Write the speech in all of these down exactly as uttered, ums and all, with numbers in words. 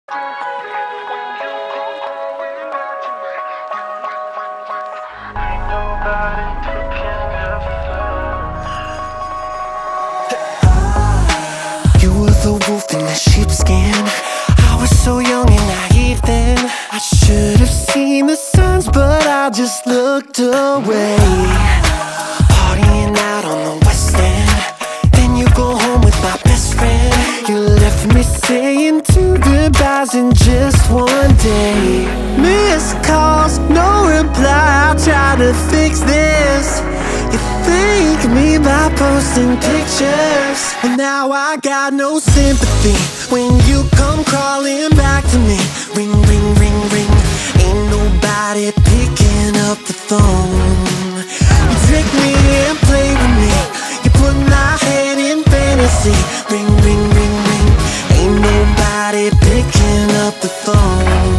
You were the wolf in the sheepskin. I was so young and naive then. I should have seen the signs, but I just looked away. Partying out on the West End, then you go home with my best friend. You left me saying two goodbyes in just one day. Missed calls, no reply, I tried to fix this. You thank me by posting pictures. Well, now I got no sympathy when you come crawling back to me. Ring, ring, ring, ring, ain't nobody picking up the phone. You trick me and play with me, you put my head in fantasy. Ring, ring, ring, ring, ain't nobody picking up the phone.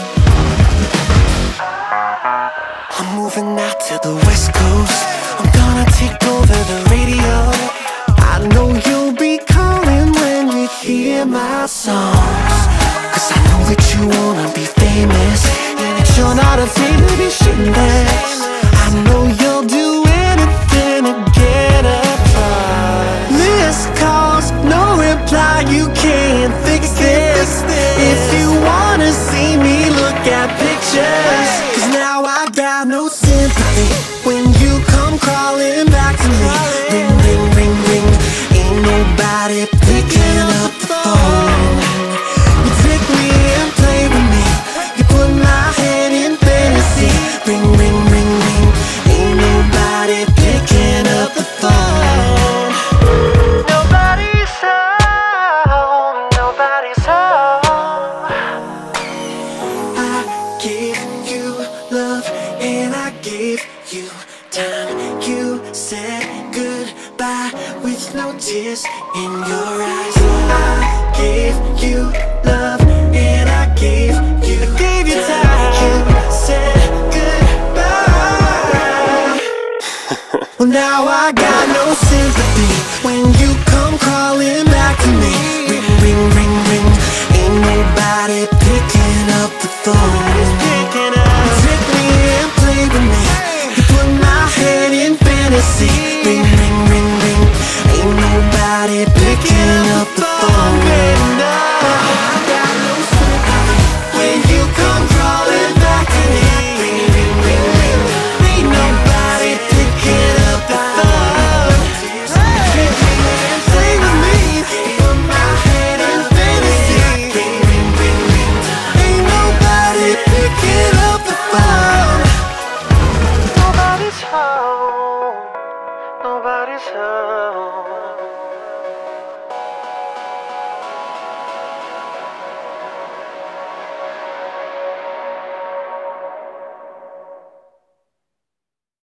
I'm moving out to the West Coast, I'm gonna take over the radio. I know you'll be calling when you hear my songs, cause I know that you wanna be famous, and that you're not afraid to be shameless. I know you'll do anything to get a prize. Missed calls, no reply, you can't fix this. If you wanna see me, look at pictures, cause now